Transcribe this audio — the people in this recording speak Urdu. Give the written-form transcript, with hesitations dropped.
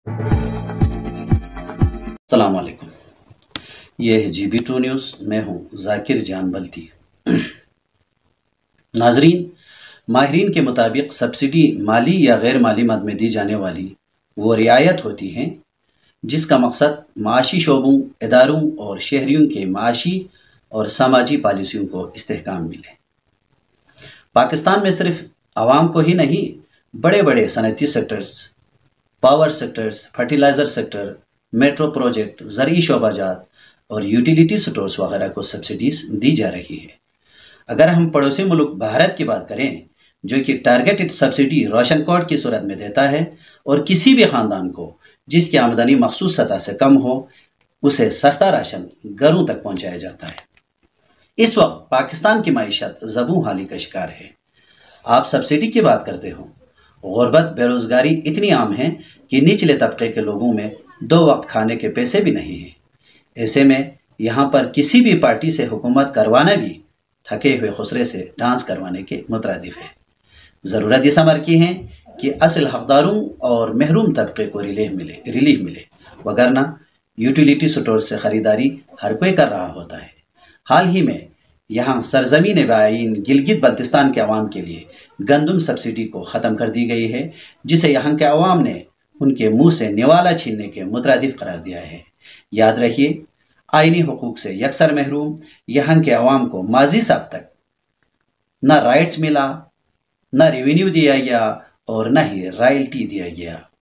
السلام علیکم، یہ ہے GB2 نیوز۔ میں ہوں ذاکر جان بلتی۔ ناظرین، ماہرین کے مطابق سبسڈی مالی یا غیر مالی مد میں دی جانے والی وہ رعایت ہوتی ہیں جس کا مقصد معاشی شعبوں، اداروں اور شہریوں کے معاشی اور سماجی پالیسیوں کو استحکام ملے۔ پاکستان میں صرف عوام کو ہی نہیں، بڑے بڑے صنعتی sectors, power sectors, fertilizer sector, metro project, زرعی شعبہ جات اور یوٹیلیٹی سٹورز وغیرہ کو سبسڈیز دی جا رہی ہے۔ اگر ہم پڑوسی ملک بھارت کی بات کریں، جو کہ ٹارگیٹڈ سبسڈی راشن کارڈ کی صورت میں دیتا ہے اور کسی بھی خاندان کو جس کی آمدنی مخصوص سطح سے کم ہو، اسے سستا راشن گھروں تک پہنچایا جاتا ہے۔ اس وقت پاکستان کی معیشت زبوں حالی کا شکار ہے۔ آپ سبسڈی کی بات کرتے ہو، غربت، بے روزگاری اتنی عام ہے کہ نچلے طبقے کے لوگوں میں 2 وقت کھانے کے پیسے بھی نہیں ہیں۔ ایسے میں یہاں پر کسی بھی پارٹی سے حکومت کروانا بھی تھکے ہوئے خسرے سے ڈانس کروانے کے مترادف ہے۔ ضرورت اس امر کی ہے کہ اصل حقداروں اور محروم طبقے کو ریلیف ملے، وگرنہ یوٹیلیٹی سٹور سے خریداری ہر کوئی کر رہا ہوتا ہے۔ حال ہی میں یہاں سرزمین بعین گلگت بلتستان کے عوام کے لیے گندم سبسڈی کو ختم کر دی گئی ہے، جسے یہاں کے عوام نے ان کے منہ سے نوالا چھیننے کے مترادف قرار دیا ہے۔ یاد رکھیے، آئینی حقوق سے یکسر محروم یہاں کے عوام کو ماضی سے اب تک نہ رائٹس ملا، نہ ریونیو دیا گیا اور نہ ہی رائلٹی دیا گیا۔